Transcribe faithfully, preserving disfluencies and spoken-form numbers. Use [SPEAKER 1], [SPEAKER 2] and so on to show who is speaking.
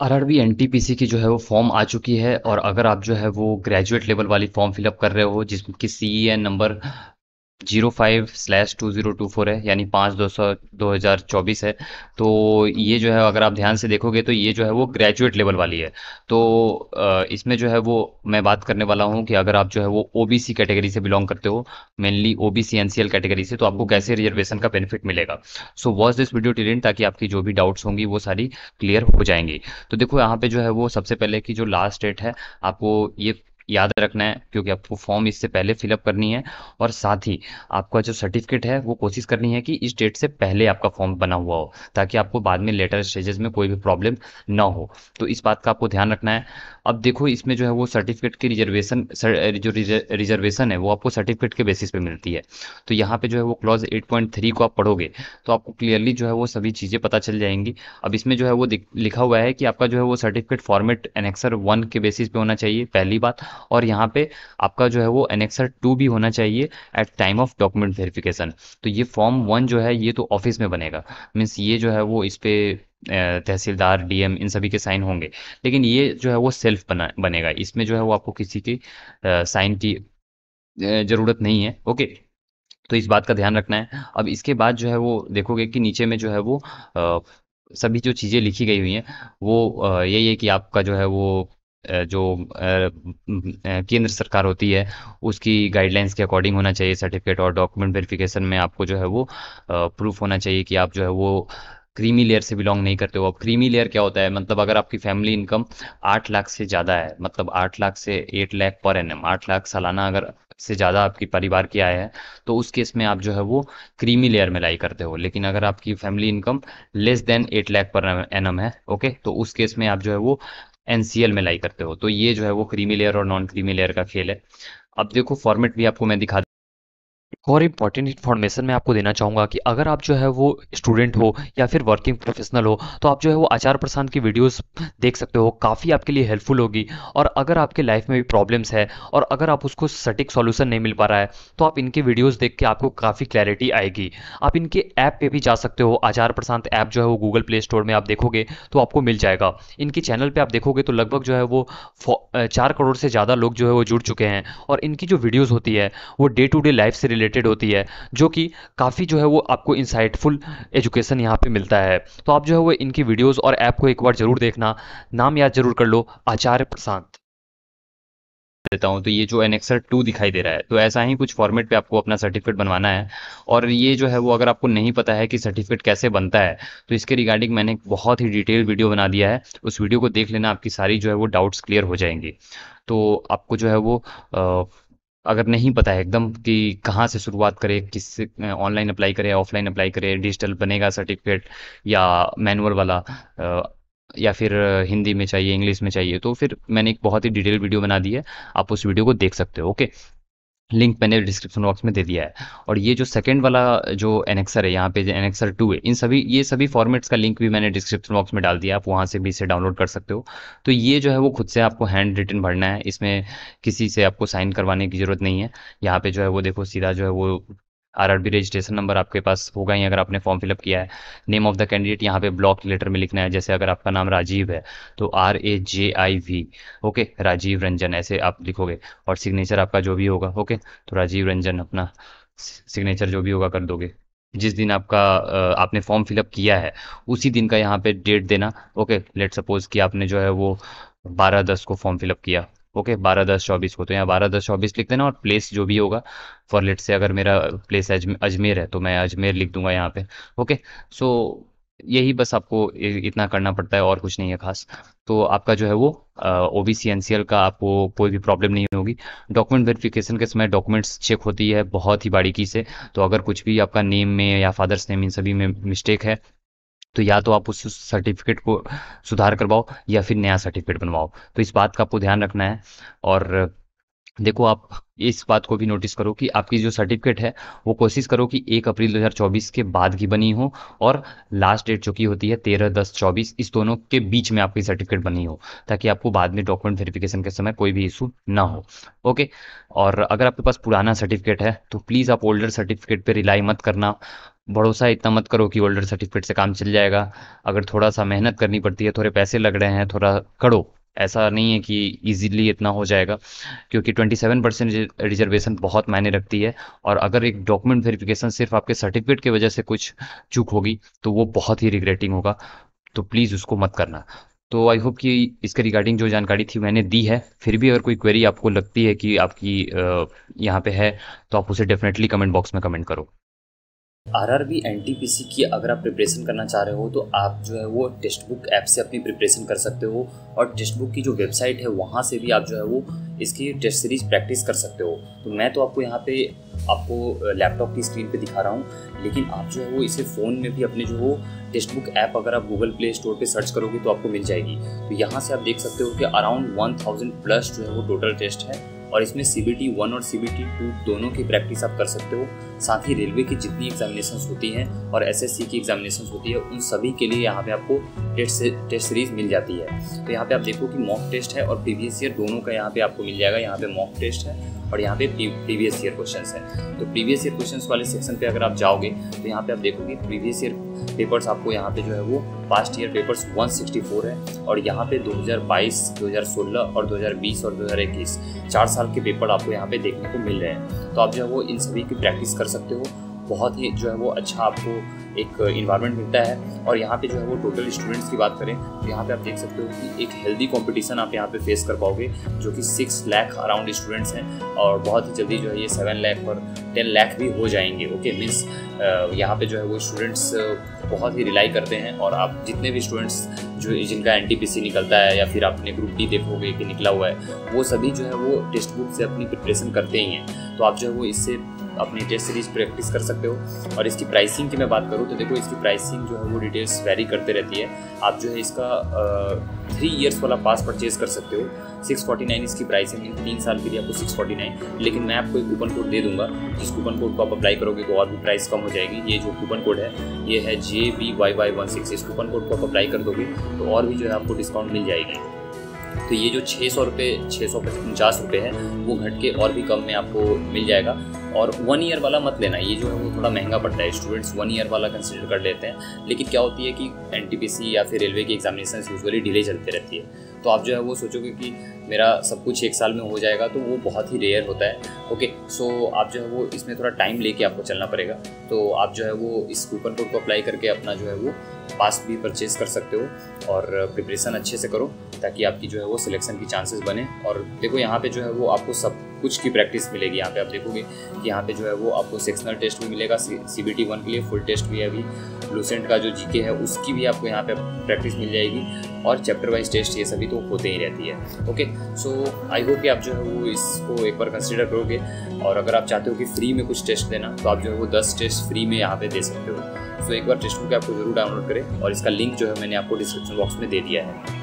[SPEAKER 1] RRB NTPC की जो है वो फॉर्म आ चुकी है। और अगर आप जो है वो ग्रेजुएट लेवल वाली फॉर्म फिलअप कर रहे हो जिसकी CEN number zero five slash two zero two four है, यानी पाँच दो सौ दो हज़ार चौबीस है, तो ये जो है अगर आप ध्यान से देखोगे तो ये जो है वो ग्रेजुएट लेवल वाली है। तो अ, इसमें जो है वो मैं बात करने वाला हूँ कि अगर आप जो है वो ओबीसी कैटेगरी से बिलोंग करते हो, मेनली ओबीसी एनसीएल कैटेगरी से, तो आपको कैसे रिजर्वेशन का बेनिफिट मिलेगा। So watch this video till end, ताकि आपकी जो भी डाउट्स होंगी वो सारी क्लियर हो जाएंगी। तो देखो यहाँ पे जो है वो सबसे पहले की जो लास्ट डेट है, आपको ये याद रखना है, क्योंकि आपको फॉर्म इससे पहले फिलअप करनी है। और साथ ही आपका जो सर्टिफिकेट है वो कोशिश करनी है कि इस डेट से पहले आपका फॉर्म बना हुआ हो, ताकि आपको बाद में लेटर स्टेजेस में कोई भी प्रॉब्लम ना हो। तो इस बात का आपको ध्यान रखना है। अब देखो इसमें जो है वो सर्टिफिकेट की रिजर्वेशन, जो रिजर्वेशन है वो आपको सर्टिफिकेट के बेसिस पे मिलती है। तो यहाँ पे जो है वो क्लॉज एट पॉइंट थ्री को आप पढ़ोगे तो आपको क्लियरली जो है वो सभी चीज़ें पता चल जाएंगी। अब इसमें जो है वो दिख- लिखा हुआ है कि आपका जो है वो सर्टिफिकेट फॉर्मेट एनेक्सर वन के बेसिस पे होना चाहिए, पहली बात। और यहाँ पे आपका जो है वो एनेक्सर टू भी होना चाहिए at time of document verification. तो ये फॉर्म वन जो है ये तो ऑफिस में बनेगा, मीन्स ये जो है वो इस पे अ, तहसीलदार डीएम इन सभी के साइन होंगे। लेकिन ये जो है वो सेल्फ बना बनेगा, इसमें जो है वो आपको किसी की साइन की अ, जरूरत नहीं है। ओके, तो इस बात का ध्यान रखना है। अब इसके बाद जो है वो देखोगे कि नीचे में जो है वो अ, सभी जो चीज़ें लिखी गई हुई हैं वो अ, यही है कि आपका जो है वो अ, जो अ, म, अ, केंद्र सरकार होती है उसकी गाइडलाइंस के अकॉर्डिंग होना चाहिए सर्टिफिकेट। और डॉक्यूमेंट वेरिफिकेशन में आपको जो है वो प्रूफ होना चाहिए कि आप जो है वो क्रीमी लेयर से बिलोंग नहीं करते हो। अब क्रीमी लेयर क्या होता है, मतलब अगर आपकी फैमिली इनकम आठ लाख से ज़्यादा है, मतलब आठ लाख से एट लाख पर एनएम, आठ लाख सालाना अगर से ज़्यादा आपकी परिवार की आय है, तो उस केस में आप जो है वो क्रीमी लेयर में लाई करते हो। लेकिन अगर आपकी family income less than eight lakh per annum है, ओके, तो उस केस में आप जो है वो एनसीएल में लाई करते हो। तो ये जो है वो क्रीमी लेयर और नॉन क्रीमी लेयर का खेल है। अब देखो फॉर्मेट भी आपको मैं दिखा। एक और इम्पॉर्टेंट इन्फॉर्मेशन मैं आपको देना चाहूँगा कि अगर आप जो है वो स्टूडेंट हो या फिर वर्किंग प्रोफेशनल हो, तो आप जो है वो आचार प्रसाद की वीडियोस देख सकते हो, काफ़ी आपके लिए हेल्पफुल होगी। और अगर आपके लाइफ में भी प्रॉब्लम्स है और अगर आप उसको सटीक सॉल्यूशन नहीं मिल पा रहा है, तो आप इनके वीडियोस देख के आपको काफ़ी क्लैरिटी आएगी। आप इनके ऐप पे भी जा सकते हो, आचार प्रसाद ऐप जो है वो गूगल प्ले स्टोर में आप देखोगे तो आपको मिल जाएगा। इनके चैनल पे आप देखोगे तो लगभग जो है वो फो- चार करोड़ से ज़्यादा लोग जो है वो जुड़ चुके हैं। और इनकी जो वीडियोस होती है वो डे टू डे लाइफ से रिलेटेड होती है, जो कि काफ़ी जो है वो आपको इंसाइटफुल एजुकेशन यहाँ पे मिलता है। तो आप जो है वो इनकी वीडियोस और ऐप को एक बार जरूर देखना। नाम याद जरूर कर लो, आचार्य प्रशांत। देता हूँ तो ये जो एनेक्सर टू दिखाई दे रहा है, तो ऐसा ही कुछ फॉर्मेट पे आपको अपना सर्टिफिकेट बनवाना है। और ये जो है वो अगर आपको नहीं पता है कि सर्टिफिकेट कैसे बनता है, तो इसके रिगार्डिंग मैंने एक बहुत ही डिटेल वीडियो बना दिया है, उस वीडियो को देख लेना, आपकी सारी जो है वो डाउट्स क्लियर हो जाएंगी। तो आपको जो है वो अ, अगर नहीं पता है एकदम कि कहाँ से शुरुआत करें, किस ऑनलाइन अप्लाई करें, ऑफलाइन अप्लाई करें, डिजिटल बनेगा सर्टिफिकेट या मैनुअल वाला, अ, या फिर हिंदी में चाहिए, इंग्लिश में चाहिए, तो फिर मैंने एक बहुत ही डिटेल वीडियो बना दी है, आप उस वीडियो को देख सकते हो। ओके, लिंक मैंने डिस्क्रिप्शन बॉक्स में दे दिया है। और ये जो सेकंड वाला जो एनेक्सर है, यहाँ पे जो एनेक्सर टू है, इन सभी ये सभी फॉर्मेट्स का लिंक भी मैंने डिस्क्रिप्शन बॉक्स में डाल दिया, आप वहाँ से भी इसे डाउनलोड कर सकते हो। तो ये जो है वो खुद से आपको हैंड रिटन भरना है, इसमें किसी से आपको साइन करवाने की जरूरत नहीं है। यहाँ पे जो है वो देखो सीधा जो है वो आरआरबी रजिस्ट्रेशन नंबर आपके पास होगा ही अगर आपने फॉर्म फिलअप किया है। नेम ऑफ द कैंडिडेट यहाँ पे ब्लॉक लेटर में लिखना है, जैसे अगर आपका नाम राजीव है तो R A J I V, okay, Rajiv Ranjan ऐसे आप लिखोगे। और सिग्नेचर आपका जो भी होगा, ओके, तो राजीव रंजन अपना सिग्नेचर जो भी होगा कर दोगे। जिस दिन आपका अ, आपने फॉर्म फिलअप किया है उसी दिन का यहाँ पे डेट देना। ओके, लेट सपोज कि आपने जो है वो बारह दस को फॉर्म फिलअप किया, ओके, बारह दस चौबीस को, तो यहाँ बारह दस चौबीस लिख देना। और प्लेस जो भी होगा, फॉर लेट से अगर मेरा प्लेस अजमे, अजमेर है तो मैं अजमेर लिख दूंगा यहाँ पे। ओके, सो यही बस आपको इ- इतना करना पड़ता है, और कुछ नहीं है खास। तो आपका जो है वो ओबीसी एनसीएल का आपको कोई भी प्रॉब्लम नहीं होगी। डॉक्यूमेंट वेरिफिकेशन के समय डॉक्यूमेंट्स चेक होती है बहुत ही बारीकी से। तो अगर कुछ भी आपका नेम में या फादर्स नेम इन सभी में मिस्टेक है, तो या तो आप उस सर्टिफिकेट को सुधार करवाओ या फिर नया सर्टिफिकेट बनवाओ। तो इस बात का आपको ध्यान रखना है। और देखो आप इस बात को भी नोटिस करो कि आपकी जो सर्टिफिकेट है वो कोशिश करो कि एक अप्रैल दो हज़ार चौबीस के बाद की बनी हो। और लास्ट डेट जो की होती है तेरह दस चौबीस, इस दोनों के बीच में आपकी सर्टिफिकेट बनी हो, ताकि आपको बाद में डॉक्यूमेंट वेरिफिकेशन के समय कोई भी इशू ना हो। ओके, और अगर आपके पास पुराना सर्टिफिकेट है तो प्लीज़ आप ओल्डर सर्टिफिकेट पे रिलाई मत करना। भरोसा इतना मत करो कि ओल्डर सर्टिफिकेट से काम चल जाएगा। अगर थोड़ा सा मेहनत करनी पड़ती है, थोड़े पैसे लग रहे हैं, थोड़ा करो। ऐसा नहीं है कि इजीली इतना हो जाएगा, क्योंकि ट्वेंटी सेवन परसेंट रिजर्वेशन बहुत मायने रखती है। और अगर एक डॉक्यूमेंट वेरिफिकेशन सिर्फ आपके सर्टिफिकेट की वजह से कुछ चूक होगी तो वो बहुत ही रिग्रेटिंग होगा। तो प्लीज़ उसको मत करना। तो आई होप कि इसके रिगार्डिंग जो जानकारी थी मैंने दी है। फिर भी अगर कोई क्वेरी आपको लगती है कि आपकी अ, यहाँ पे है, तो आप उसे डेफिनेटली कमेंट बॉक्स में कमेंट करो।
[SPEAKER 2] आरआरबी एनटीपीसी की अगर आप प्रिपरेशन करना चाह रहे हो तो आप जो है वो टेक्स्ट बुक ऐप से अपनी प्रिपरेशन कर सकते हो, और टेक्स्ट बुक की जो वेबसाइट है वहाँ से भी आप जो है वो इसकी टेस्ट सीरीज प्रैक्टिस कर सकते हो। तो मैं तो आपको यहाँ पे आपको लैपटॉप की स्क्रीन पे दिखा रहा हूँ, लेकिन आप जो है वो इसे फ़ोन में भी अपने जो वो टेक्स्ट बुक ऐप अगर आप गूगल प्ले स्टोर पे सर्च करोगे तो आपको मिल जाएगी। तो यहाँ से आप देख सकते हो कि अराउंड वन थाउजेंड प्लस जो है वो टोटल टेस्ट है, और इसमें सी बी टी वन और सी बी टी टू दोनों की प्रैक्टिस आप कर सकते हो। साथ ही रेलवे की जितनी एग्जामिनेशंस होती हैं और एस एस सी की एग्जामिनेशंस होती है उन सभी के लिए यहाँ पे आपको टेस्ट टेस्ट सीरीज मिल जाती है। तो यहाँ पे आप देखो कि मॉक टेस्ट है और प्रीवियस ईयर दोनों का यहाँ पे आपको मिल जाएगा। यहाँ पे मॉक टेस्ट है और यहाँ पे प्रीवियस ईयर क्वेश्चंस है। तो प्रीवियस ईयर क्वेश्चंस वाले सेक्शन पे अगर आप जाओगे तो यहाँ पे आप देखोगे प्रीवियस ईयर पेपर्स आपको यहाँ पे जो है वो past year papers one sixty four है, और यहाँ पे दो हज़ार बाईस, दो हज़ार सोलह और दो हज़ार बीस और दो हज़ार इक्कीस चार साल के पेपर आपको यहाँ पे देखने को मिल रहे हैं। तो आप जो है वो इन सभी की प्रैक्टिस कर सकते हो। बहुत ही जो है वो अच्छा आपको एक इन्वायरमेंट मिलता है। और यहाँ पे जो है वो टोटल स्टूडेंट्स की बात करें तो यहाँ पे आप देख सकते हो कि एक हेल्दी कंपटीशन आप यहाँ पे फेस कर पाओगे, जो कि सिक्स लाख अराउंड स्टूडेंट्स हैं, और बहुत ही जल्दी जो है ये सेवन लाख और टेन लाख भी हो जाएंगे। ओके, मीन्स यहाँ पे जो है वो स्टूडेंट्स बहुत ही रिलाई करते हैं। और आप जितने भी स्टूडेंट्स जो जिनका एन टी पी सी निकलता है या फिर आपने ग्रुप डी देखोगे कि निकला हुआ है, वो सभी जो है वो टेक्स्ट बुक से अपनी प्रिपरेशन करते ही हैं। तो आप जो है वो इससे अपनी टेस्ट सीरीज प्रैक्टिस कर सकते हो। और इसकी प्राइसिंग की मैं बात करूँ तो देखो इसकी प्राइसिंग जो है वो डिटेल्स वेरी करते रहती है। आप जो है इसका थ्री इयर्स वाला पास परचेज कर सकते हो। सिक्स फोर्टी नाइन इसकी प्राइसिंग है, तीन साल के लिए आपको सिक्स फोर्टी नाइन। लेकिन मैं आपको एक कूपन कोड दे दूंगा, जिस कूपन कोड को आप अप्लाई करोगे तो और भी प्राइस कम हो जाएगी। ये जो कूपन कोड है ये है J B Y Y one six. इस कूपन कोड को आप अप्लाई कर दोगे तो और भी जो है आपको डिस्काउंट मिल जाएगी। तो ये जो छः सौ रुपये छः सौ उनचास रुपये है वो घट के और भी कम में आपको मिल जाएगा। और वन ईयर वाला मत लेना, ये जो है वो थोड़ा महंगा पड़ता है। स्टूडेंट्स वन ईयर वाला कंसिडर कर लेते हैं, लेकिन क्या होती है कि एन टी पी सी या फिर रेलवे की एग्जामिनेशन यूजुअली डिले चलते रहती है। तो आप जो है वो सोचोगे कि मेरा सब कुछ एक साल में हो जाएगा, तो वो बहुत ही रेयर होता है। ओके, सो आप जो है वो इसमें थोड़ा टाइम लेके आपको चलना पड़ेगा। तो आप जो है वो इस कूपन कोड को अप्लाई करके अपना जो है वो पास भी परचेज कर सकते हो, और प्रिपरेशन अच्छे से करो ताकि आपकी जो है वो सिलेक्शन की चांसेस बने। और देखो यहाँ पे जो है वो आपको सब कुछ की प्रैक्टिस मिलेगी। यहाँ पे आप देखोगे कि यहाँ पे जो है वो आपको सेक्शनल टेस्ट भी मिलेगा, सी बी टी वन के लिए फुल टेस्ट भी है, अभी लूसेंट का जो जी के है उसकी भी आपको यहाँ पे प्रैक्टिस मिल जाएगी, और चैप्टर वाइज टेस्ट ये सभी तो होते ही रहती है। ओके, सो आई होप कि आप जो है वो इसको एक बार कंसिडर करोगे। और अगर आप चाहते हो कि फ्री में कुछ टेस्ट देना तो आप जो है वो दस टेस्ट फ्री में यहाँ पे दे सकते हो। सो एक बार टेक्स्ट बुक आपको जरूर डाउनलोड करें, और इसका लिंक जो है मैंने आपको डिस्क्रिप्शन बॉक्स में दे दिया है।